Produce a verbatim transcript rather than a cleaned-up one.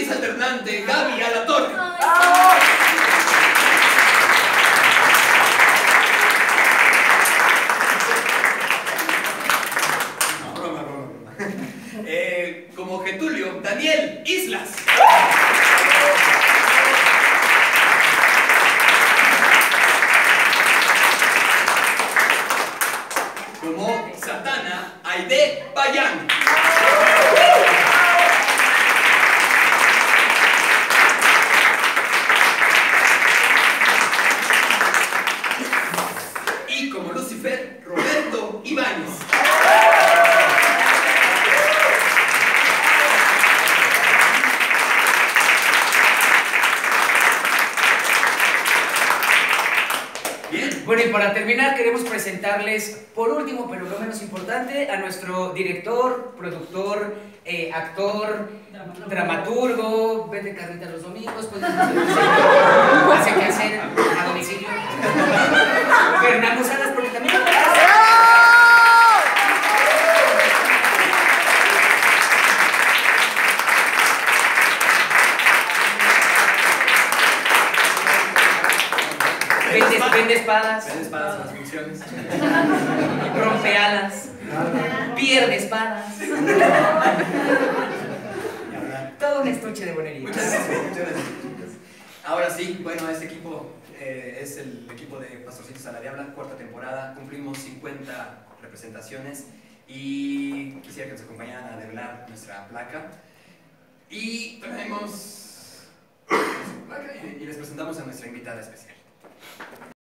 actriz alternante Gaby Alatorre. No, broma, broma, broma. Eh, como Getulio, Daniel Islas. Como Satana, Aide Payán. Y como Lucifer, Roberto Ibáñez. Bien. Bueno, y para terminar queremos presentarles, por último, pero no menos importante, a nuestro director, productor, eh, actor, dramaturgo, dramaturgo vende carnitas los domingos, pues, hace que hacer a domicilio. Fernando Salas, porque también... Vende, vende espadas. Vende espadas en las funciones. Rompe alas. Pierde espadas. Todo un estuche de bonería. Muchas gracias, muchas gracias. Ahora sí, bueno, este equipo eh, es el equipo de Pastorcitos a la Diabla, cuarta temporada. Cumplimos cincuenta representaciones y quisiera que nos acompañaran a develar nuestra placa. Y traemos y les presentamos a nuestra invitada especial.